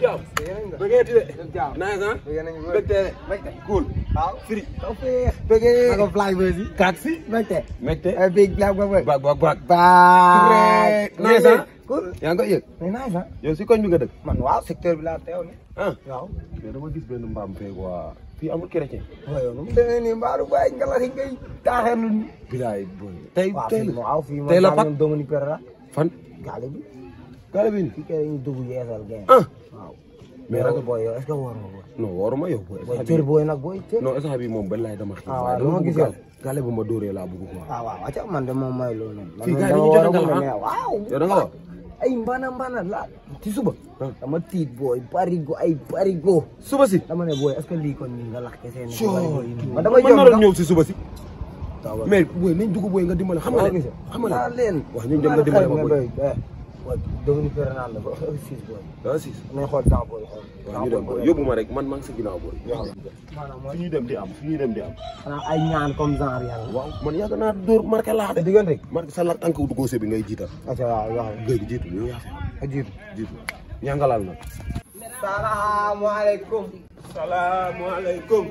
jàmm. bëggee ti de. nice ah. mbégte cool. waaw firi. bëggee. naka fly buzz yi. taxi. mbégte. big black boy. bag. nice ah. cool. yaa ngi koy yëg. mais nice ah. yow si koñ bi nga dëkk. man waaw secteur bi laa teew ni. ah waaw. mais dama gis benn mbaam fee quoi. fii amul chrétien. waaw yow nu mu demee nii mbaalu bàyyi ngelaw yi ngay taaxeerlu nii. bilaay boy. tey tey la pak Dominique Perra. fan. gaale bi. gaale bi nii. fii kay dañuy dugg yeesal game. ah. waaw. mais ragal booy yow est-ce que wóor nga booy. non wóoruma yow booy. booy cër booy nag booy cër. non instant bii moom benn laay dama. ah waaw dama gis yow. gaale bu ma dóoree laa bëgg quoi. ah waaw acca man de moom mooy loolu. fii gars yi dañuy joxe ngelaw waaw. yow da nga wax. ay mbana la ci suba. dama tiit booy barigo. suba si. dama ne booy est-ce que lii kon ñu nga lax kese ne. man dama naroon ñëw si suba si. mais booy nañ dugg booy nga dimbale xam nga leen. xam nga leen wax ñu dem nga dimbale ma booy. waaw Dominique Perra la ba 6 booy. ah 6. nañ xool temps booy xool. waaw ñu dem booy yóbbu ma rek man maa ngi si ginnaaw booy. maanaam fu ñuy dem di am fu ñuy dem di am. xanaa ay ñaan comme genre yàlla. waaw man yàgg naa dóor marqué laax de. diggante. marqué sa la tànk du góose bi ngay jiital. acca waaw waaw. léegi jiitu yow yaa a jiitu. ñangalal na. salaamaaleykum. salaamaaleykum.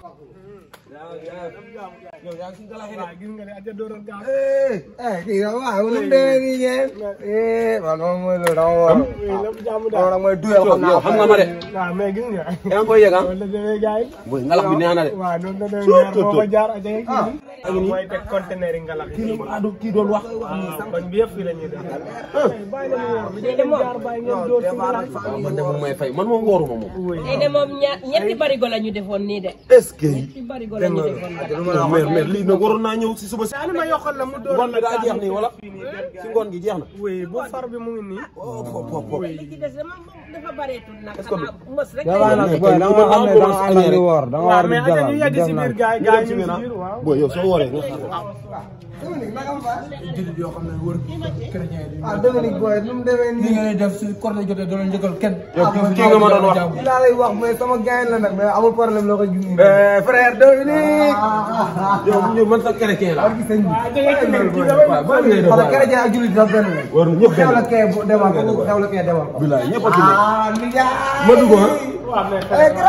kii nga waaw nu mu demee nii ngeen. man moom mooy loolu dama war a. mooy duyal xam naa. xam nga ma de. waaw mais gis nga. yaa ngi koy yëg ah. wala demee gars yi. booy ngalax bi neex na de. waaw noonu la demee meer boo ko jaar ak ay kii. mooy teg conteneur yi ngalax yi. kii doon wax. waaw kon bi yëpp fii la ñuy def. bàyyi la ñu wóor bi ngeen jaar bàyyi ngeen dóor si ngalax. man de moom may fay man moom wóoruma moom. tey de moom ñetti barigo la ñu defoon nii de. est-ce que. ñetti barigo la ñu defoon mais lii nag waroon naa ñëw si suba si. li ma yokkal la mu dóor. ngoon bi daa jeex nii wala si ngoon gi jeex na. oui bu far bi mu ngi nii. li ci des dafa bareetul nag. est-ce que mos rek. da nga xam ne da nga ànd ak woor da nga war mais di ñu yegg si biir gars yi ñu si biir waaw. booy yow soo wooree nga xaar. jullit yoo xam ne wër chrétien yi. ah Dominique booy nu mu demee ni nii. ngeen def si korte jotee doo leen njëkkal kenn. yow kii nga ma doon wax. li laa lay wax mais sama gain la nag mais amul problème loo koy gis. frère Dominique. yow man sax chrétien la. ak sëñ bi. waaw ba ngay def parce que chrétien ak jullit dafa benn lañ. war na ñëpp xew la kee demal ko xew la kee demal ko. bilaay ñëpp a ci nekk. ah li ma dugg ah. waaw mais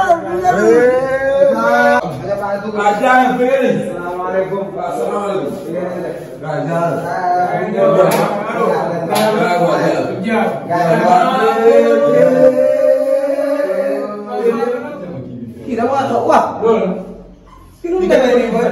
salaamaaleykum. kii dama xaw waaw. kii nu mu demee nii ba.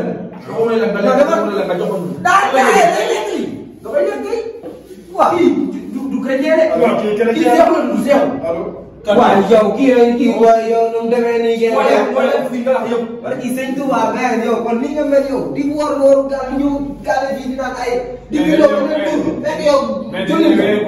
waaw du chrétien de. kii seex la du seex. waaw yow kii waaye yow nu mu demee nii ngeen wala kii sëñ Touba gars yow kon ni nga mel yow di wóor gaal ñu gaal fii di naan ay di bi doon nga tur fekk yow julli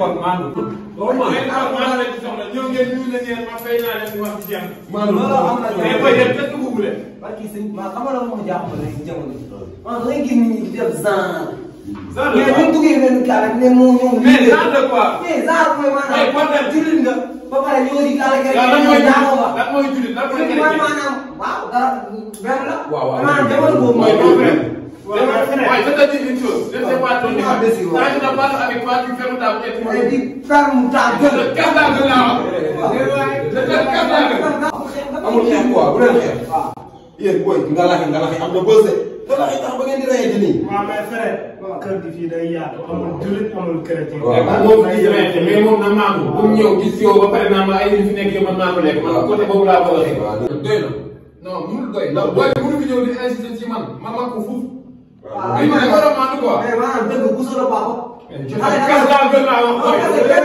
parce que sëñ ma xam nga moo jàpp léegi jamono ji da ngay gis nit ñi di def genre mais buñ duggee benn gaal rek ne moo ñëw mais genre de quoi mais genre mooy maanaam jullit nga ba pare ñoo di gaal rek lan mooy jullit lan mooy mooy maanaam waaw dara benn la waaw maanaam jamono boobu waaye je te dis une chose, je ne sais pas ton niveau. Quand je te parle avec toi, tu fermes ta tête. mooy di ferme ta gueule. Le cas là, le cas là. amul xeex quoi bu leen xeex. yéen booy ngalaxi am na bës de. ngalaxi tax ba ngeen di reyante nii. waaw mais frère. kër gi fii day yaatu amul jullit amul chrétien. mais moom na maamu bu mu ñëw gis yow ba pare naa ma ay fi nekk yow man maa ko lekk man côté boobu laa ko waxee. doy na non mënul doy ndax booy mënu fi ñëw di insister ci man mag ko fuuf. waaw mais man war a maandu quoi. mais maanaam dëgg bu solo baaxul. xale gas laa gën laa wax booy.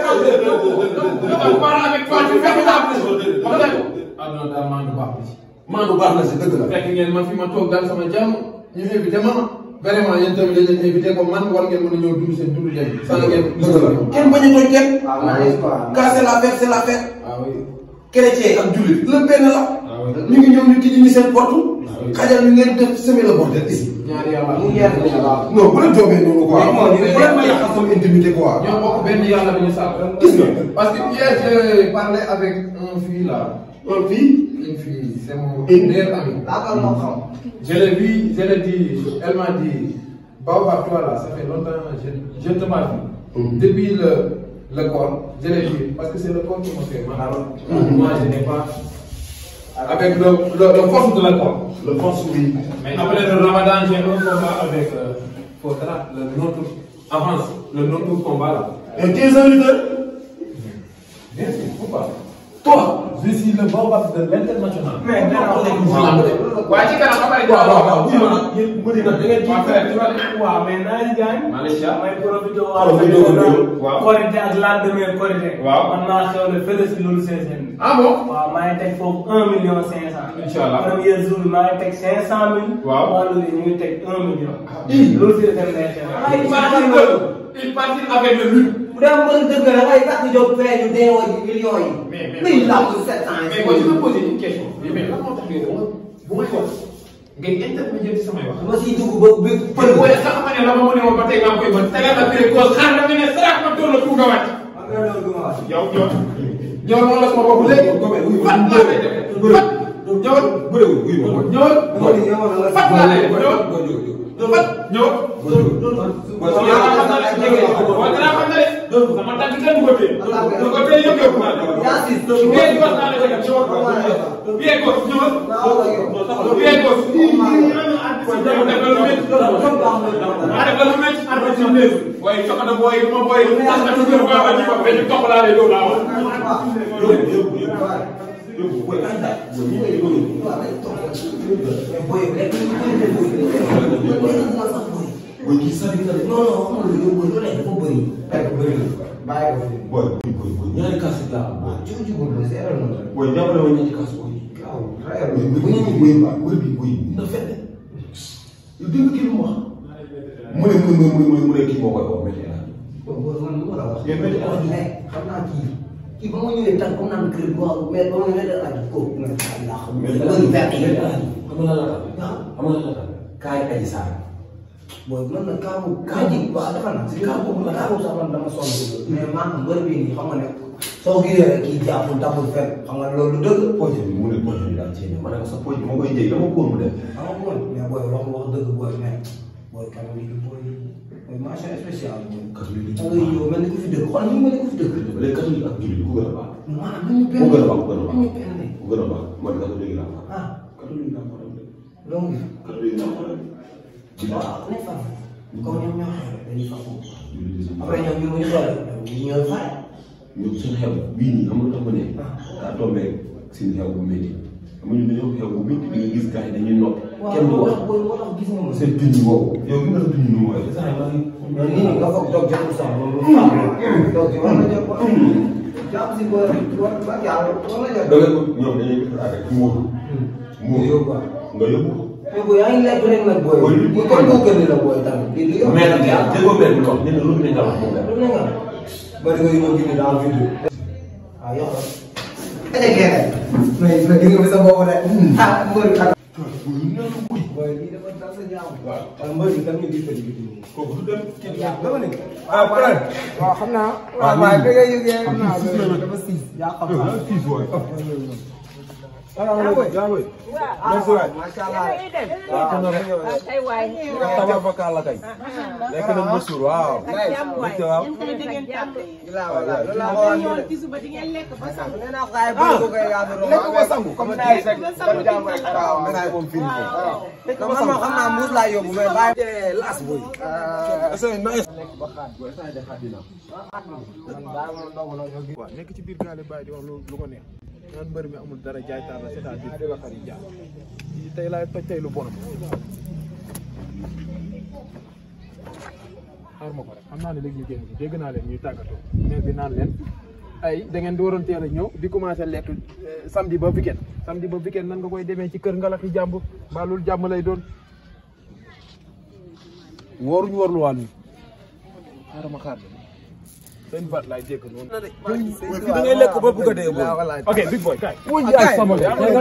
parle avec toi tu fais ça. ah non daal maandu baax na si. maandu baax na si dëgg la. fekk ngeen man fi ma toog daal sama jàmm ñu invité ma vraiment yéen tamit dañ leen invité comme man war ngeen mën a ñëw dund seen dund leen. sans ngeen kenn bañ a tooñ kenn. waaw n'est-ce pas. car c'est la fête c'est la fête. ah oui. chrétien ak jullit lépp benn la. ñu ngi ñëw ñu tijji ñu seen porte. xajal ñu ngeen def semer le bordel ici. ñaari yàlla mu yees la waaw. non bu leen toogee noonu quoi. bu leen ma yàqal sama intimité quoi. ñoo bokk benn yàlla bi ñu sàkk. gis nga. parce que hier j'ai parlé avec un fille là. une fille. Une fille, c'est mon meilleur ami. Je l'ai vu, je l'ai dit, elle m'a dit, Baobab, toi là, ça fait longtemps, je te m'ai vu. Depuis le corps, je l'ai dit, parce que c'est le corps qui me fait mal. Moi, je n'ai pas. Avec le force de la corps. Le force, oui. Mais après le ramadan, j'ai un combat avec Fodra, notre combat là. Et 15 ans lutteur. Bien sûr, pourquoi? Toi, je suis le boss de l'international. Mais waaw mais naa yi gaañ. Malaysia may profité waa Korité ak lendemain Korité. waaw man naa xewle fële si loolu 500. ah bon? waaw maa ngi teg foofu 1,500,000. Inchallah. premier jour bi maa ngi teg 500,000. waaw wàllu yi ñu ngi teg 1 million. loolu si la dem day xew. Il partit avec le but. bu dee mën dëgg la ngay takk jóg fee ñu deewoo ci millions yi. mais làmb 7 ans. mais moi je me pose une question. mais lan moo tax yow bu may wax ngay intermédiaire ci samay wax. ma siy dugg ba bi pël booy sax ma ne la ma ne woon ba tey maa koy ba tegal la péré cause xaar na nga ne sarax ma toll tout nga wàcc. yow ñëw loolu la sama bopp léegi. fat laa lay def fat ñëwal ñëwal fat laa lay def ñëwal fat ñëwal. sama tànk kenn du ko téye. du ko téye yëpp yëpp naa leen. bien gos naa leen ko def. bien gos ñëwal. bien gos. maa def la lu métti. booy coxana booy ma booy. tas na tuuti ba ba ji ba mais ñu topp laa lay loolu laa wax. Boy kii sax di nga def. non non xam nga lu lu nekk dafa bëri. fekk bëri na bàyyi ko fi. Boy ñaari kaas yi laa am. waaw jiw jiw boobu c'est erreur la. Boy jàppale ma ñetti kaas boy. waaw frère bi bu ñu boy ba boy bi boy na fekk. yow dégg nga kii lu mu wax. mu ne kii moo koy wax métti naa. boobu man lu ma la wax. yow métti naa mais xam naa kii ba ma ñëwee tànk comme naan kër waaw mais ba ma ñëwee daal ko nga xam naa xam. mais dama ñu fekk yi xam nga lan la xam nga lan la kaay aji saar. booy man nag kaa ji waaw dafa naan si kaa boobu sax man dama sonn mais maanaam mbër bi nii xam nga ne soo gisee rek kii jàppul dabul fenn xam nga loolu dëgg. projet bi mu ne projet bi daal ci ne ma ne ko sa projet ma koy jëy dama ko mu dem. xam nga booy mais booy wax dëgg booy mais booy kanam yi booy mention spéciale booy. catholique da ngay ñëw mel ni ku fi dëgg xool ni mu mel ni ku fi dëgg. léegi catholique ak jullit ku gën a baax. maanaam nañu benn ku gën a baax ku gën a baax nañu benn ku gën a baax man catholique laa ko. ah catholique laa ko dem. loolu catholique laa ko dem. waaw nañ fa comme ñoom ñoo xew dañuy fa foofu après ñoom ñu muy xew ñu ñooy fay ñoom suñu xew bii nii amul tax ma ne daa tombé suñu xew bu métti amuñu dañoo xew bu métti di nga gis gars yi dañuy noppi kenn du wax moo tax gis nga ma seen tuñ yi boobu yow gi nga sa tuñ yi nu mu waaye mais nii nga foog toog jotul sax loolu toog ci war na jot ko jàpp si ba ba yàlla war na jot da nga ñoom dañuy def avec muur muur yóbbu nga yóbbu mais booy yaa ngi lekk rek nag booy bu kon koo gën la booy tamit di yóbbu mais nag yaa déggoo benn bi wax nee na lu ne nga wax moom lu ne nga bari nga ñëw gindi dans vidéo waaw yow mais di nga fi sa bopp de ah mbër kat booy lii dafa dal sa jaamu waaw mbër bi tam ñu gis ko ci biti kooku du dem dama ne ah pare waaw xam naa waaw waaye da ngay yëgee xam naa dafa siis yaa xam naa siis booy macha allah kay waay tabarfakala kay lekk nañ ba suur waaw ci suba di ngeen lekk ba sangu lekk ba sangu comme day rek ban jàmm rek waaw ngay moom fii ko xam naa mbuus laa yóbbu mais bàyyi las boy lekk ba xaat boy sa de xadina waaw nekk ci biir gaale bàyyi di wax lu ko neex naan mbër mi amul dara jaay taar la c'est-à-dire fi la xar yi jaar tey laay toj tey lu bonam xaar ma ko rek xam naa ne léegi ñu génn ci dégg naa leen ñuy tàggatoo mais bi naan leen ay da ngeen di waroon teel a ñëw di commencé lekk samedi ba weekend nan nga koy demee ci kër ngalax yi jàmbur mbaa loolu jàmm lay doon wóoruñu warlu wàllu xaar ma xaar seen baat laay dégg noonu. da ngay lekk ba bëgg a dee booy. ok big boy kay. ay sama